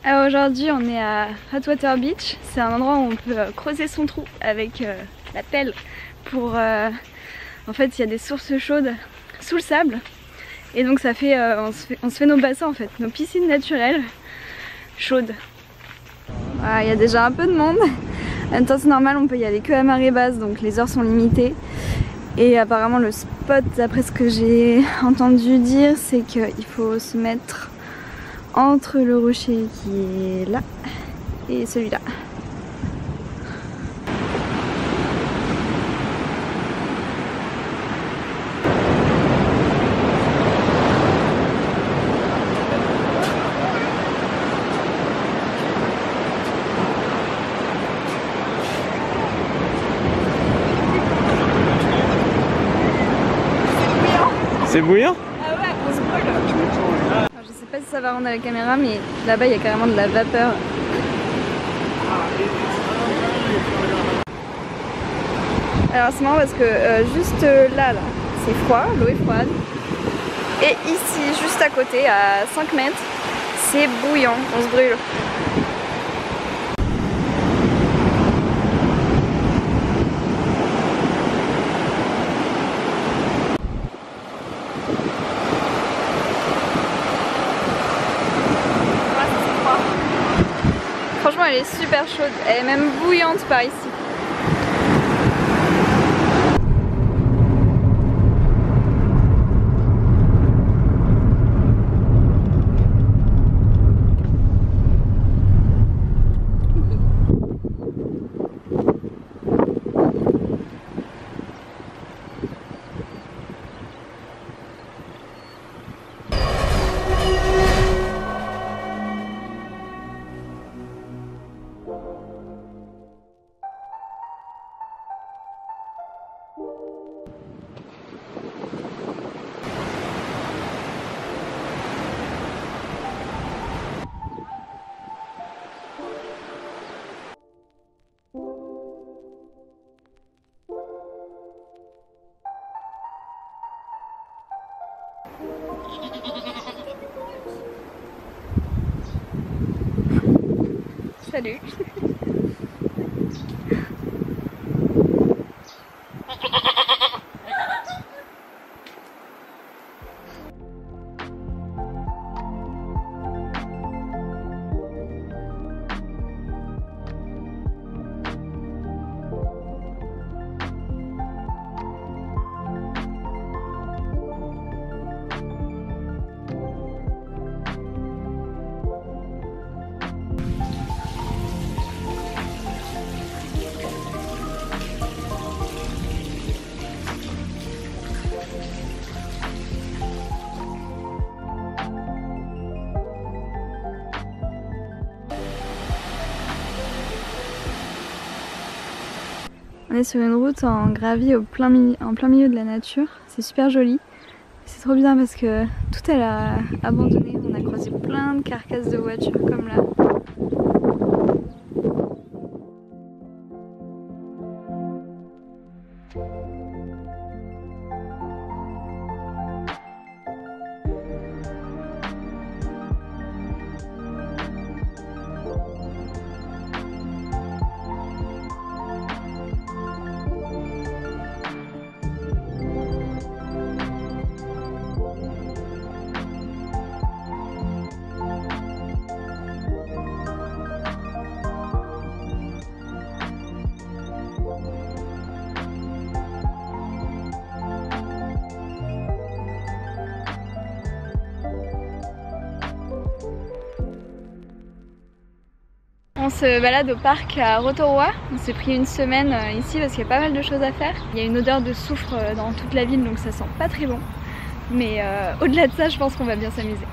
Alors aujourd'hui on est à Hot Water Beach, c'est un endroit où on peut creuser son trou avec la pelle pour... en fait il y a des sources chaudes sous le sable et donc ça fait, on se fait nos bassins en fait, nos piscines naturelles chaudes. Voilà, il y a déjà un peu de monde, en même temps c'est normal, on peut y aller que à marée basse donc les heures sont limitées. Et apparemment le spot, d'après ce que j'ai entendu dire, c'est qu'il faut se mettre entre le rocher qui est là et celui-là. C'est bouillant? Ah ouais, on se brûle. Alors, je sais pas si ça va rendre à la caméra, mais là-bas il y a carrément de la vapeur. Alors c'est marrant parce que juste là, c'est froid, l'eau est froide. Et ici, juste à côté, à 5 mètres, c'est bouillant, on se brûle. Franchement elle est super chaude, elle est même bouillante par ici. Salut. On est sur une route en gravier en plein milieu de la nature, c'est super joli. C'est trop bien parce que tout a l'air abandonné, on a croisé plein de carcasses de voitures comme là. On se balade au parc à Rotorua, on s'est pris une semaine ici parce qu'il y a pas mal de choses à faire. Il y a une odeur de soufre dans toute la ville donc ça sent pas très bon. Mais au-delà de ça je pense qu'on va bien s'amuser.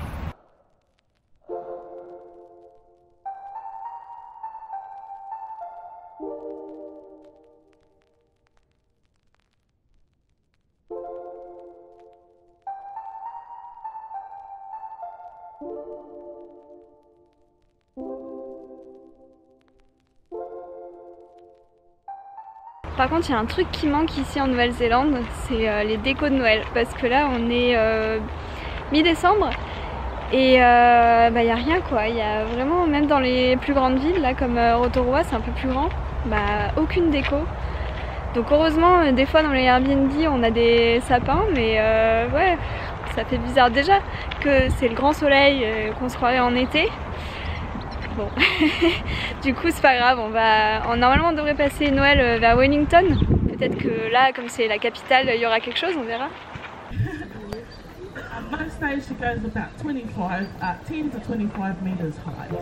Par contre, il y a un truc qui manque ici en Nouvelle-Zélande, c'est les décos de Noël. Parce que là, on est mi-décembre Et y a rien quoi, il y a vraiment, même dans les plus grandes villes là comme Rotorua, c'est un peu plus grand, aucune déco. Donc heureusement des fois dans les Airbnb on a des sapins, mais ouais, ça fait bizarre déjà que c'est le grand soleil, qu'on se croirait en été. Bon, du coup c'est pas grave, normalement on devrait passer Noël vers Wellington. Peut-être que là, comme c'est la capitale, il y aura quelque chose, on verra. My stage goes about 10 to 25 meters high.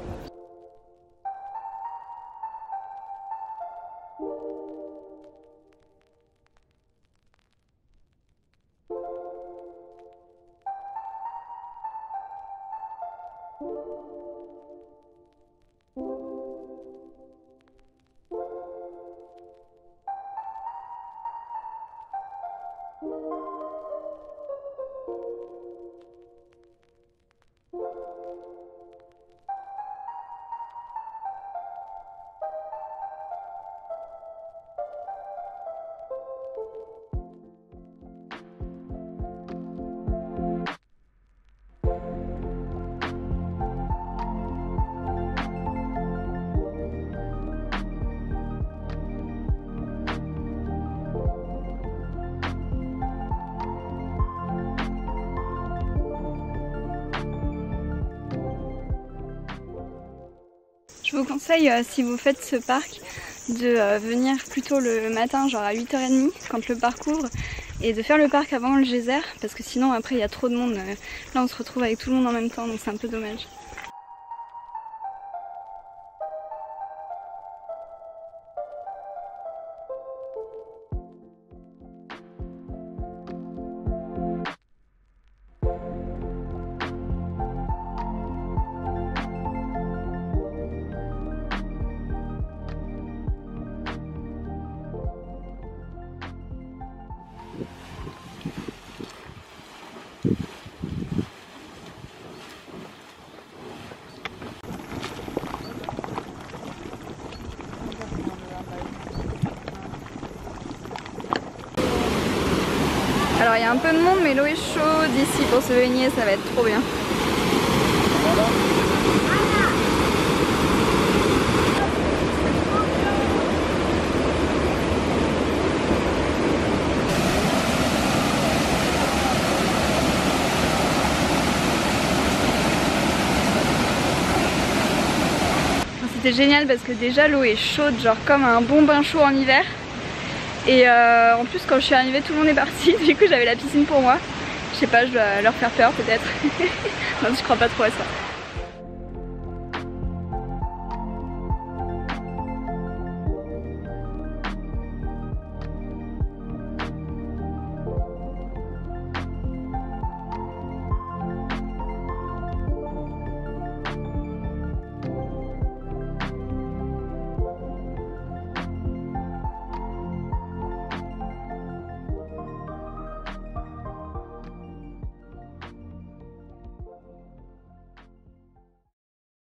Je vous conseille, si vous faites ce parc, de venir plutôt le matin, genre à 8h30 quand le parc ouvre, et de faire le parc avant le geyser, parce que sinon après il y a trop de monde. Là on se retrouve avec tout le monde en même temps, donc c'est un peu dommage. Alors il y a un peu de monde mais l'eau est chaude ici pour se baigner, ça va être trop bien. C'était génial parce que déjà l'eau est chaude, genre comme un bon bain chaud en hiver. Et en plus quand je suis arrivée tout le monde est parti, du coup j'avais la piscine pour moi. Je sais pas, je dois leur faire peur peut-être. Non, je crois pas trop à ça.